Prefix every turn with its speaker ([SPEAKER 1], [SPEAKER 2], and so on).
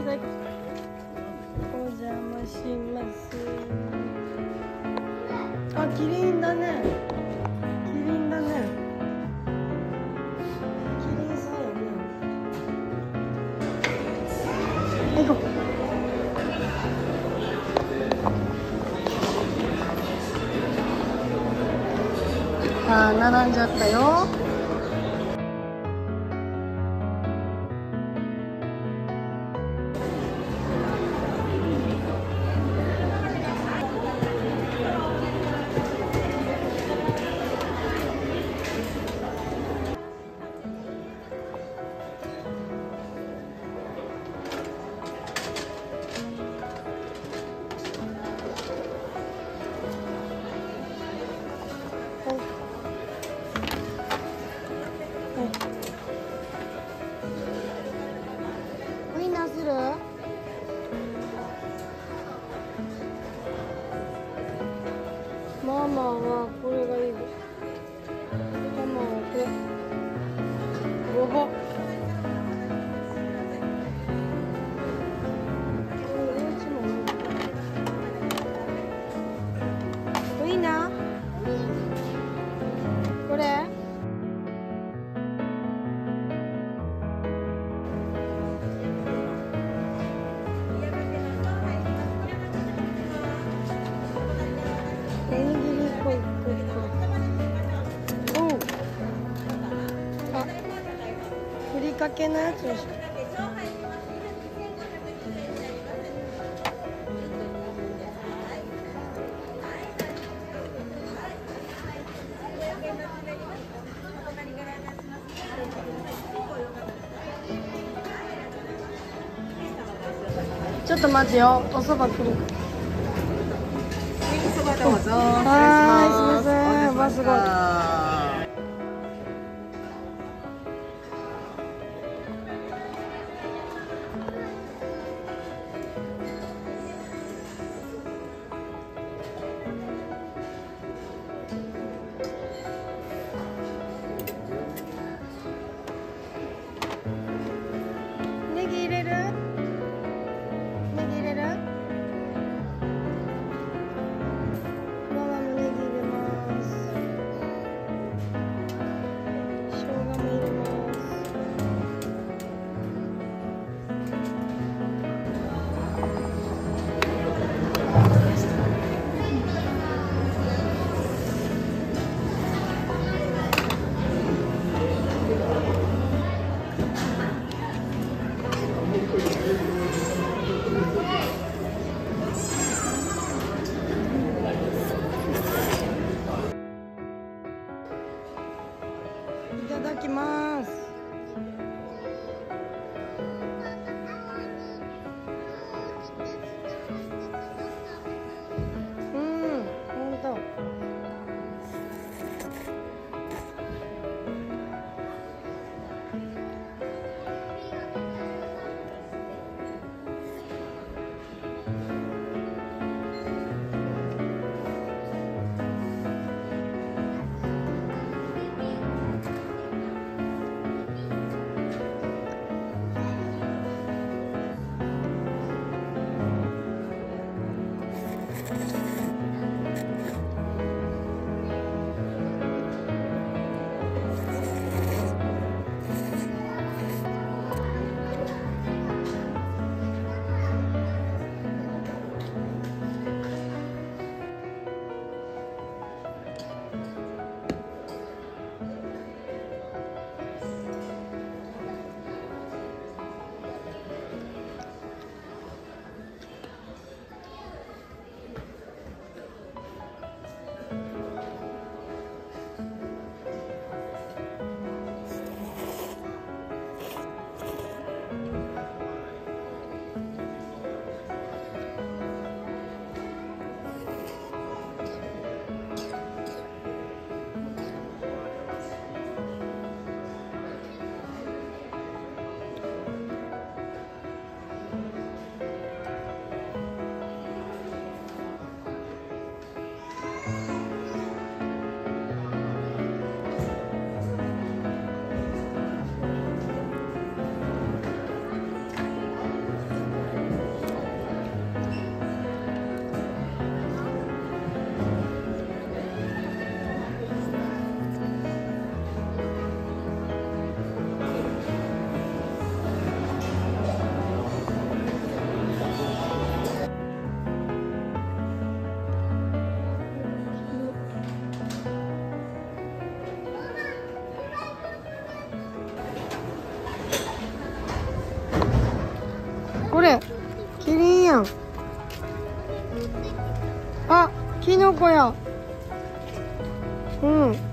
[SPEAKER 1] さい。お邪魔します。あ、キリンだね。キリンだね。キリンさんやね。行こう。あ、並んじゃったよ。ウインナーする？ママはこれがいいです。ママはこれ。ごぼ。ウインナー？これ？おにぎりっぽい。おう。あ、ふりかけのやつにしよう。ちょっと待ってよ、おそば来る。
[SPEAKER 2] そばどうぞ。
[SPEAKER 1] はい、すみません。わ、すごい。ネギ入れる？ネギ入れる？ママもネギ入れます。生姜も入れます。いただきます。うん、ほんと。 キリンやん。あ、キノコや。うん。